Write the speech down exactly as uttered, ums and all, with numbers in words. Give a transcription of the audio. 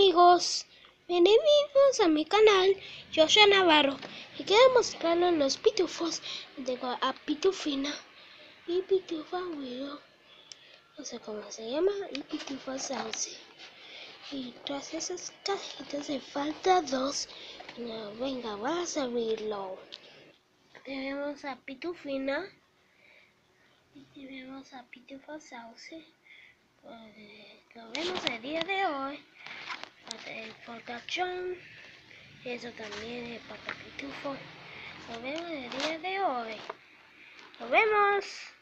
amigos, bienvenidos a mi canal, yo soy Navarro y quiero mostrarles los pitufos. Tengo a Pitufina y Pitufa Willow, no sé cómo se llama, y Pitufa Sauce. Y tras esas cajitas me falta dos. No, venga, vamos a abrirlo. Tenemos a Pitufina y tenemos a Pitufa Sauce. Pues, lo vemos el día de hoy. El fortachón, eso también es para Pitufo. Nos vemos el día de hoy. Nos vemos.